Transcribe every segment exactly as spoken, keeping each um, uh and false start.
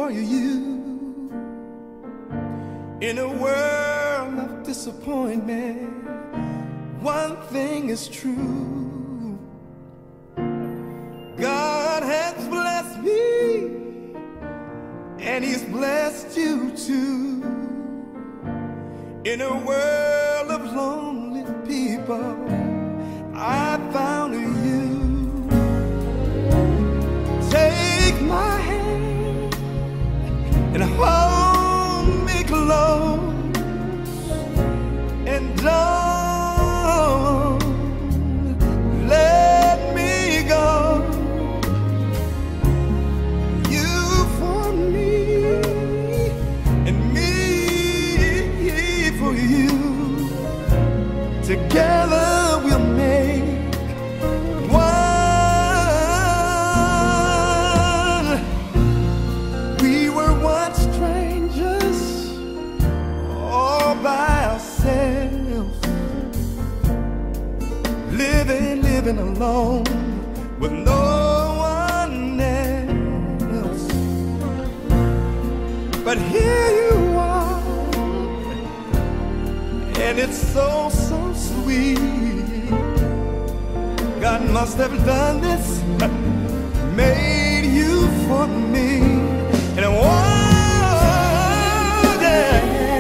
for you. In a world of disappointment, one thing is true: God has blessed me, and He's blessed you too. In a world of lonely people, I found you. Take my hand and hold me close, and don't let me go. You for me, and me for you. Together we'll make one. We were once strangers, all by ourselves, living, living alone with no one else. But here you are, and it's so, so sweet. God must have done this, made you for me. And one day,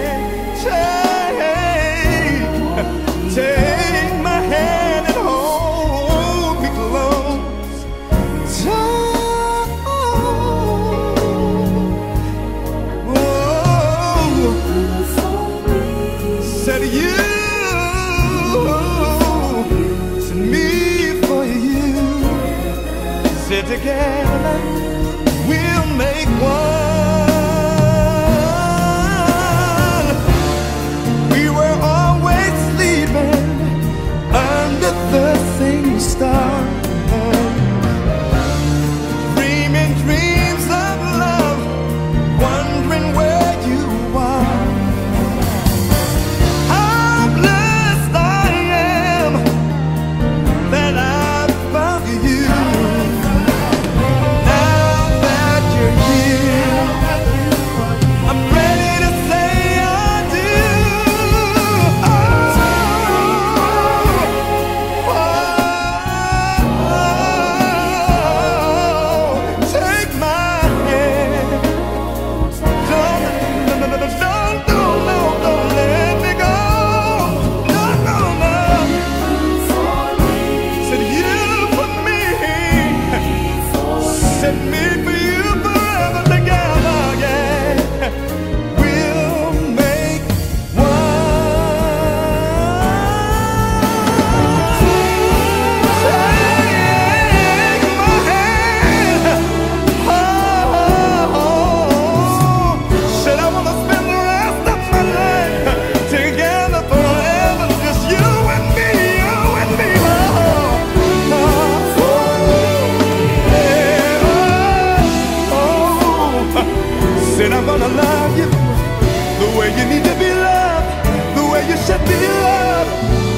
take, take my hand and hold me close. Don't, oh, said you. Together we'll make one. We were always sleeping under the same star, dreaming dreams of love, wondering where you are. How blessed I am that I found you. Said I'm gonna love you the way you need to be loved, the way you should be loved.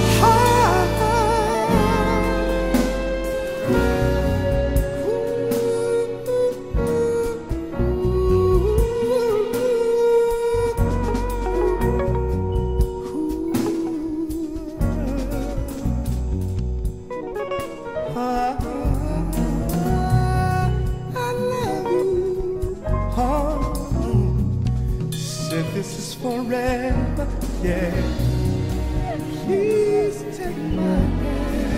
This is forever, yeah. Please take my hand.